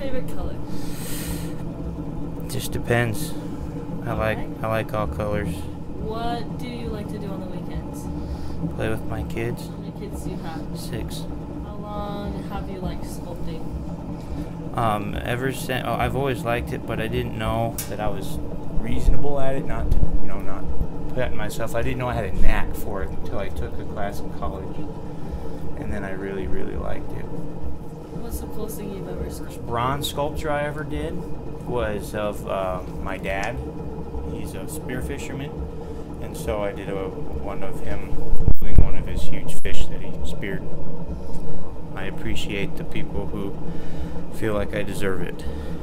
favorite color? Just depends. I like all colors. What do you like to do on the weekends? Play with my kids. How many kids do you have? 6. How long have you liked sculpting? Ever since I've always liked it, but I didn't know that I was reasonable at it. Not to, not put myself. I didn't know I had a knack for it until I took a class in college, and then I really, really liked it. What's the coolest thing you've ever sculpted? Bronze sculpture I ever did was of my dad. He's a spear fisherman, and so I did one of him holding one of his huge fish that he speared. I appreciate the people who feel like I deserve it.